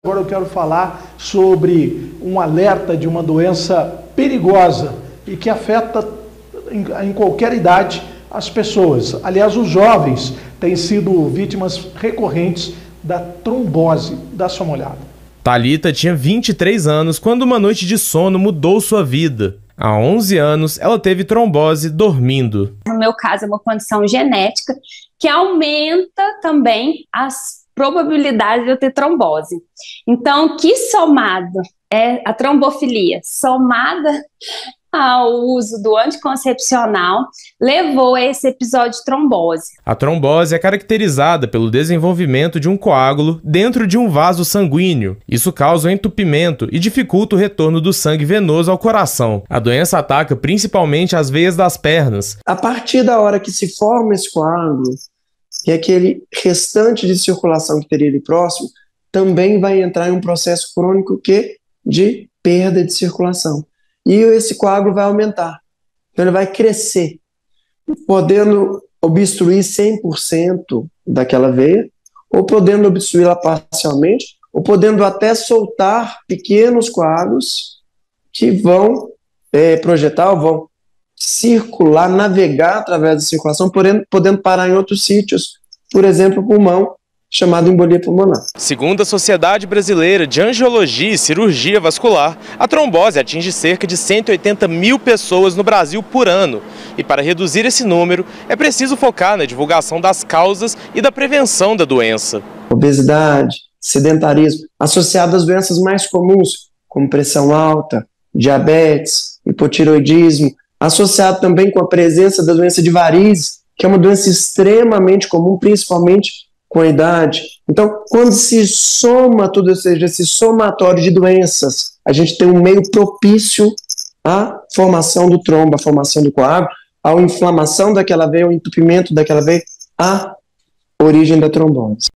Agora eu quero falar sobre um alerta de uma doença perigosa e que afeta em qualquer idade as pessoas. Aliás, os jovens têm sido vítimas recorrentes da trombose. Dá só uma olhada. Thalita tinha 23 anos quando uma noite de sono mudou sua vida. Há 11 anos, ela teve trombose dormindo. No meu caso, é uma condição genética que aumenta também as probabilidade de eu ter trombose. Então, que somado é a trombofilia, somada ao uso do anticoncepcional, levou a esse episódio de trombose. A trombose é caracterizada pelo desenvolvimento de um coágulo dentro de um vaso sanguíneo. Isso causa um entupimento e dificulta o retorno do sangue venoso ao coração. A doença ataca principalmente as veias das pernas. A partir da hora que se forma esse coágulo, e aquele restante de circulação que teria ali próximo, também vai entrar em um processo crônico de perda de circulação. E esse coágulo vai aumentar. Então ele vai crescer, podendo obstruir 100% daquela veia, ou podendo obstruí-la parcialmente, ou podendo até soltar pequenos coágulos que vão projetar, ou vão circular, navegar através da circulação, podendo parar em outros sítios, por exemplo, o pulmão, chamado embolia pulmonar. Segundo a Sociedade Brasileira de Angiologia e Cirurgia Vascular, a trombose atinge cerca de 180 mil pessoas no Brasil por ano. E para reduzir esse número, é preciso focar na divulgação das causas e da prevenção da doença. Obesidade, sedentarismo, associado às doenças mais comuns, como pressão alta, diabetes, hipotireoidismo, associado também com a presença da doença de varizes, que é uma doença extremamente comum, principalmente com a idade. Então, quando se soma tudo, ou seja, esse somatório de doenças, a gente tem um meio propício à formação do trombo, à formação do coágulo, à inflamação daquela veia, ao entupimento daquela veia, à origem da trombose.